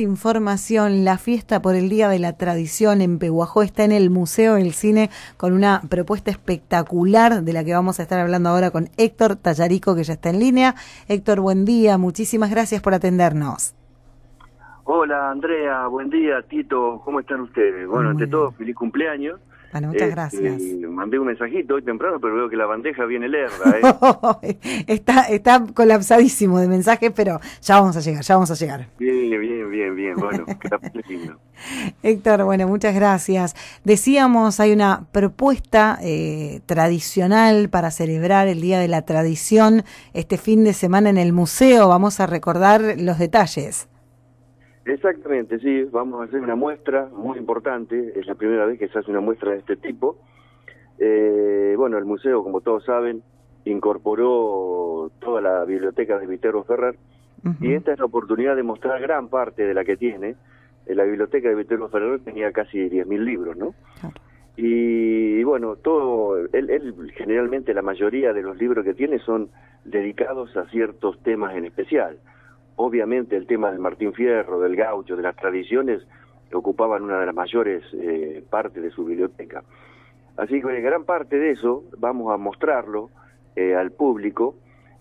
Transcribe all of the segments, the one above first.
información, la fiesta por el Día de la Tradición en Pehuajó está en el Museo del Cine con una propuesta espectacular de la que vamos a estar hablando ahora con Héctor Tallarico, que ya está en línea. Héctor, buen día, muchísimas gracias por atendernos. Hola Andrea, buen día Tito, ¿cómo están ustedes? Bueno, ante todo, feliz cumpleaños. Bueno, muchas gracias. Mandé un mensajito hoy temprano, pero veo que la bandeja viene lerda, Está colapsadísimo de mensajes, pero ya vamos a llegar. Bien, bueno, queda lindo. Héctor, bueno, muchas gracias. Decíamos, hay una propuesta tradicional para celebrar el Día de la Tradición este fin de semana en el museo. Vamos a recordar los detalles. Exactamente, sí, vamos a hacer una muestra muy importante, es la primera vez que se hace una muestra de este tipo. Bueno, el museo, como todos saben, incorporó toda la biblioteca de Viterbo Ferrer, y esta es la oportunidad de mostrar gran parte de la que tiene. La biblioteca de Viterbo Ferrer tenía casi 10.000 libros, ¿no? Claro. Y bueno, él generalmente la mayoría de los libros que tiene son dedicados a ciertos temas en especial. Obviamente el tema del Martín Fierro, del gaucho, de las tradiciones, ocupaban una de las mayores partes de su biblioteca. Así que gran parte de eso vamos a mostrarlo al público,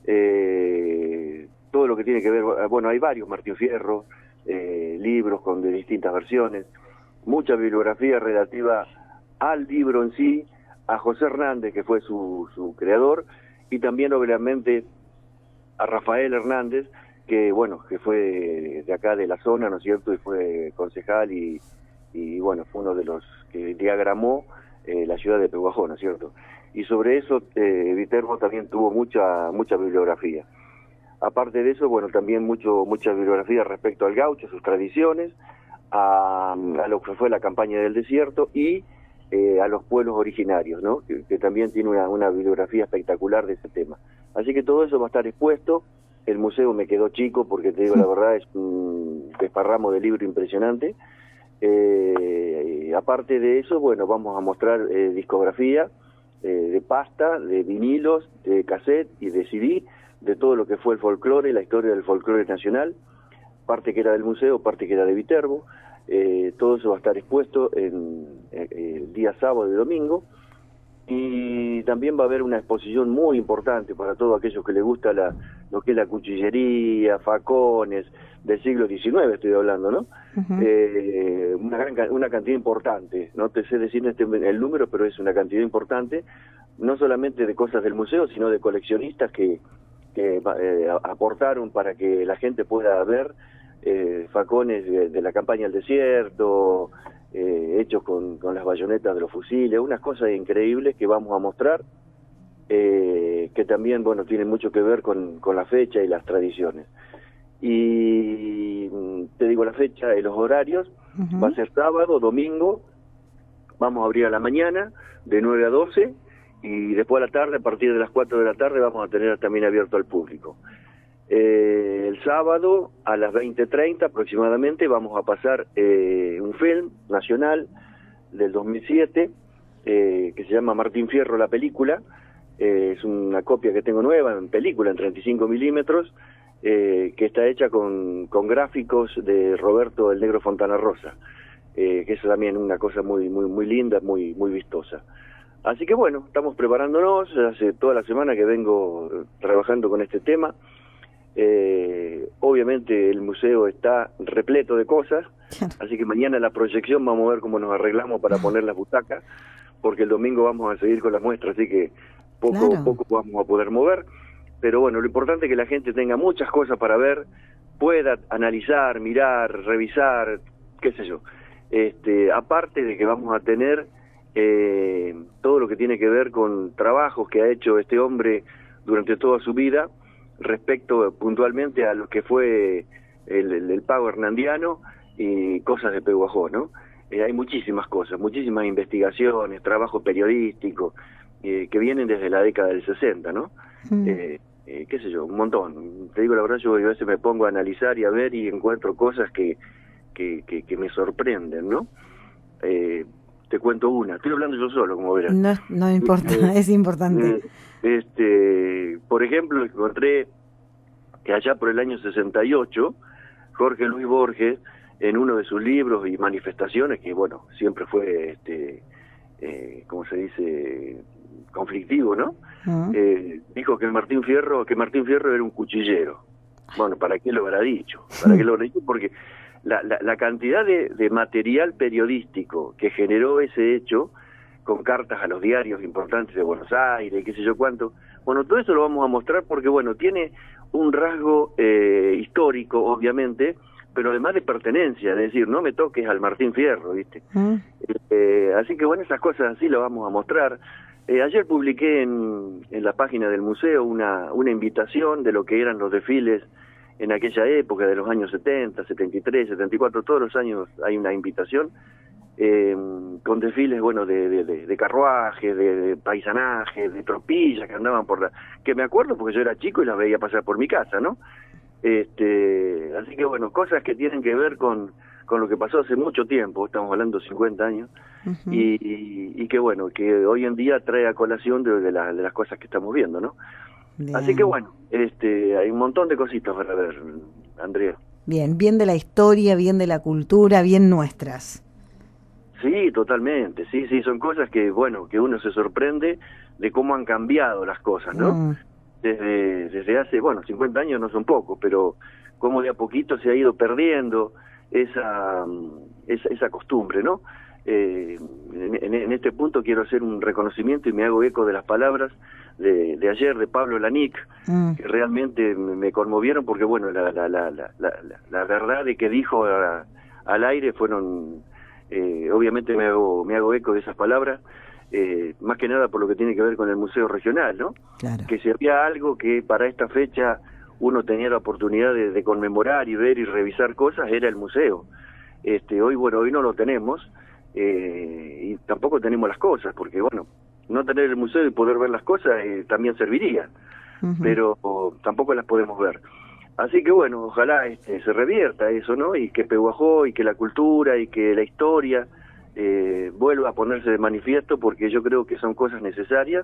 todo lo que tiene que ver, bueno, hay varios Martín Fierro, libros de distintas versiones, mucha bibliografía relativa al libro en sí, a José Hernández, que fue su creador, y también obviamente a Rafael Hernández, que bueno, que fue de acá de la zona, ¿no es cierto?, y fue concejal y bueno, fue uno de los que diagramó la ciudad de Pehuajó, ¿no es cierto? Y sobre eso Viterbo también tuvo mucha bibliografía. Aparte de eso, bueno, también mucha bibliografía respecto al gaucho, sus tradiciones, a lo que fue la campaña del desierto y a los pueblos originarios, ¿no?, que también tiene una bibliografía espectacular de ese tema. Así que todo eso va a estar expuesto. El museo me quedó chico porque, te digo la verdad, es un desparramo de libro impresionante. Aparte de eso, bueno, vamos a mostrar discografía de pasta, de vinilos, de cassette y de CD, de todo lo que fue el folclore, la historia del folclore nacional, parte que era del museo, parte que era de Viterbo. Todo eso va a estar expuesto el día sábado y domingo. Y también va a haber una exposición muy importante para todos aquellos que les gusta lo que es la cuchillería, facones, del siglo XIX estoy hablando, ¿no? Una cantidad importante, no te sé decir el número, pero es una cantidad importante, no solamente de cosas del museo, sino de coleccionistas que aportaron para que la gente pueda ver facones de la campaña del desierto, hechos con las bayonetas de los fusiles, unas cosas increíbles que vamos a mostrar, que también, bueno, tienen mucho que ver con la fecha y las tradiciones. Y te digo la fecha y los horarios, va a ser sábado, domingo, vamos a abrir a la mañana, de 9 a 12, y después a la tarde, a partir de las 4 de la tarde, vamos a tener también abierto al público. El sábado a las 20:30 aproximadamente vamos a pasar un film nacional del 2007 que se llama Martín Fierro, la película. Es una copia que tengo nueva en película, en 35 milímetros, que está hecha con gráficos de Roberto el Negro Fontana Rosa, que es también una cosa muy linda, muy vistosa. Así que bueno, estamos preparándonos, hace toda la semana que vengo trabajando con este tema. Obviamente el museo está repleto de cosas, así que mañana en la proyección vamos a ver cómo nos arreglamos para poner las butacas, porque el domingo vamos a seguir con las muestras, así que poco a poco vamos a poder mover. Pero bueno, lo importante es que la gente tenga muchas cosas para ver, pueda analizar, mirar, revisar, qué sé yo. Aparte de que vamos a tener todo lo que tiene que ver con trabajos que ha hecho este hombre durante toda su vida, respecto puntualmente a lo que fue el pago hernandiano y cosas de Pehuajó, ¿no? Hay muchísimas cosas, muchísimas investigaciones, trabajos periodísticos que vienen desde la década del 60, ¿no? Qué sé yo, un montón. Te digo la verdad, yo a veces me pongo a analizar y a ver y encuentro cosas que me sorprenden, ¿no? Te cuento una, estoy hablando yo solo, como verás. No importa, es importante. Por ejemplo, encontré que allá por el año 68, Jorge Luis Borges en uno de sus libros y manifestaciones, que bueno, siempre fue, ¿cómo se dice?, conflictivo, ¿no? Dijo que Martín Fierro era un cuchillero. Bueno, ¿para qué lo habrá dicho? ¿Para qué lo habrá dicho? Porque la cantidad de material periodístico que generó ese hecho, con cartas a los diarios importantes de Buenos Aires, qué sé yo cuánto, bueno, todo eso lo vamos a mostrar porque, bueno, tiene un rasgo histórico, obviamente, pero además de pertenencia, es decir, no me toques al Martín Fierro, ¿viste? Así que, bueno, esas cosas así las vamos a mostrar. Ayer publiqué en la página del museo una invitación de lo que eran los desfiles en aquella época, de los años 70, 73, 74, todos los años hay una invitación, con desfiles, bueno, de carruajes, de paisanajes, de tropillas que andaban que me acuerdo porque yo era chico y las veía pasar por mi casa, ¿no? Así que, bueno, cosas que tienen que ver con lo que pasó hace mucho tiempo, estamos hablando de 50 años, y que, bueno, que hoy en día trae a colación de las cosas que estamos viendo, ¿no? Bien. Así que, bueno, hay un montón de cositas para ver, Andrea. Bien de la historia, bien de la cultura, bien nuestras. Sí, totalmente, sí, son cosas que, bueno, que uno se sorprende de cómo han cambiado las cosas, ¿no? Desde hace, bueno, 50 años no son pocos, pero cómo de a poquito se ha ido perdiendo esa costumbre, ¿no? En este punto quiero hacer un reconocimiento y me hago eco de las palabras de ayer de Pablo Lanic, que realmente me conmovieron porque, bueno, la verdad de que dijo al aire fueron, obviamente me hago eco de esas palabras, más que nada por lo que tiene que ver con el Museo Regional, ¿no? Claro. Que si había algo que para esta fecha uno tenía la oportunidad de conmemorar y ver y revisar cosas, era el museo. Hoy no lo tenemos, y tampoco tenemos las cosas, porque, bueno, no tener el museo y poder ver las cosas también serviría, pero tampoco las podemos ver. Así que, bueno, ojalá se revierta eso, ¿no? Y que Pehuajó y que la cultura y que la historia vuelva a ponerse de manifiesto, porque yo creo que son cosas necesarias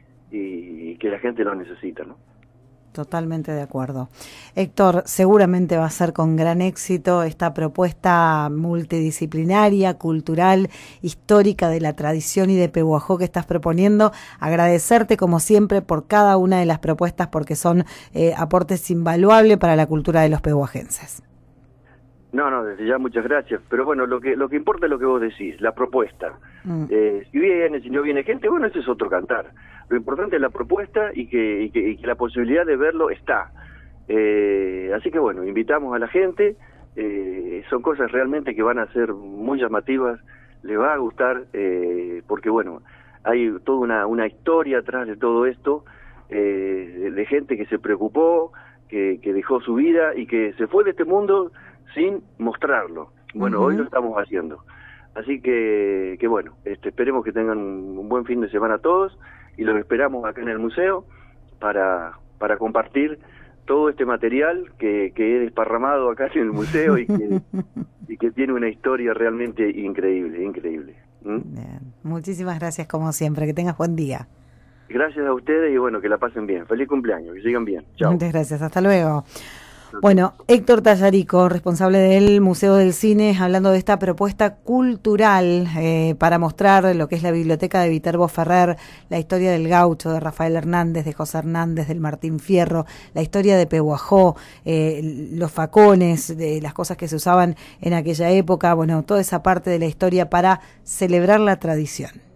y que la gente lo necesita, ¿no? Totalmente de acuerdo. Héctor, seguramente va a ser con gran éxito esta propuesta multidisciplinaria, cultural, histórica de la tradición y de Pehuajó que estás proponiendo. Agradecerte como siempre por cada una de las propuestas porque son aportes invaluables para la cultura de los pehuajenses. No, desde ya muchas gracias, pero bueno, lo que importa es lo que vos decís, la propuesta. Si no viene gente, bueno, ese es otro cantar. Lo importante es la propuesta y que la posibilidad de verlo está. Así que bueno, invitamos a la gente, son cosas realmente que van a ser muy llamativas, les va a gustar, porque bueno, hay toda una historia atrás de todo esto, de gente que se preocupó, que dejó su vida y que se fue de este mundo sin mostrarlo. Bueno, hoy lo estamos haciendo. Así que bueno, esperemos que tengan un buen fin de semana todos y los esperamos acá en el museo para compartir todo este material que he desparramado acá en el museo y que tiene una historia realmente increíble. Bien. Muchísimas gracias como siempre, que tengas buen día. Gracias a ustedes y bueno, que la pasen bien. Feliz cumpleaños, que sigan bien. Chao. Muchas gracias, hasta luego. Bueno, Héctor Tallarico, responsable del Museo del Cine, hablando de esta propuesta cultural para mostrar lo que es la biblioteca de Viterbo Ferrer, la historia del gaucho, de Rafael Hernández, de José Hernández, del Martín Fierro, la historia de Pehuajó, los facones, de las cosas que se usaban en aquella época, bueno, toda esa parte de la historia para celebrar la tradición.